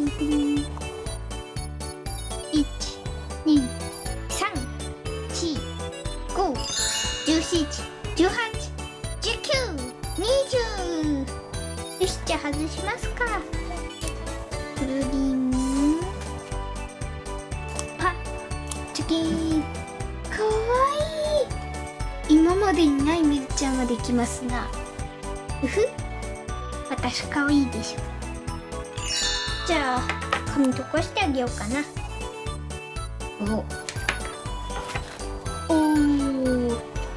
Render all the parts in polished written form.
プンプン。1、2、3、4、5、17、18、19、20。よし、じゃあ外しますか。くるりん。あ、チョキン。かわいい。今までにないメルちゃんができますな。うふ。私かわいいでしょ。じゃあ紙溶かしてあげようかな。おー、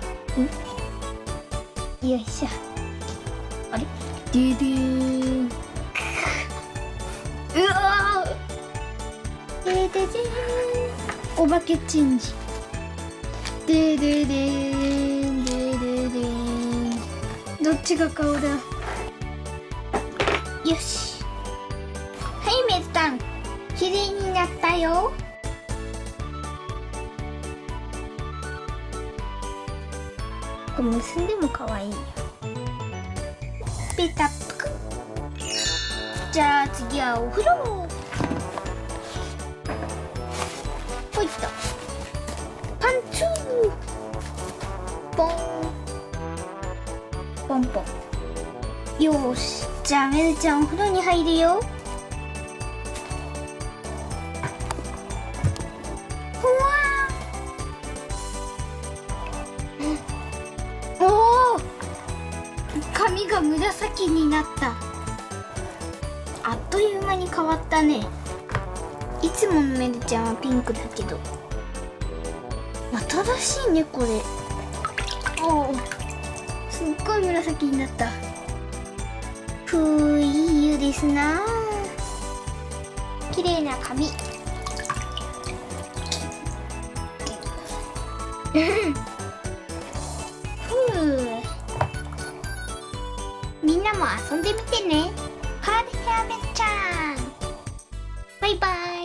よいしょ。あれ、でーでーん。うわー、でーでーでーん。お化けチェンジ。でーでーでーん、でーでーでーん。どっちが顔だ。よし。はい、メルタン、綺麗になったよ。これ結んでも可愛いよ。ペタップク。じゃあ次はお風呂。ほいっと。パンツー。ポン。ポンポン。よーし。じゃあメルちゃんお風呂に入るよ。髪が紫になった。あっという間に変わったね。いつものメルちゃんはピンクだけど、新しいねこれ。おお、すっごい紫になった。ふう、いい湯ですな。綺麗な髪。みんなも遊んでみてね。ハードヘアメルちゃん。バイバイ。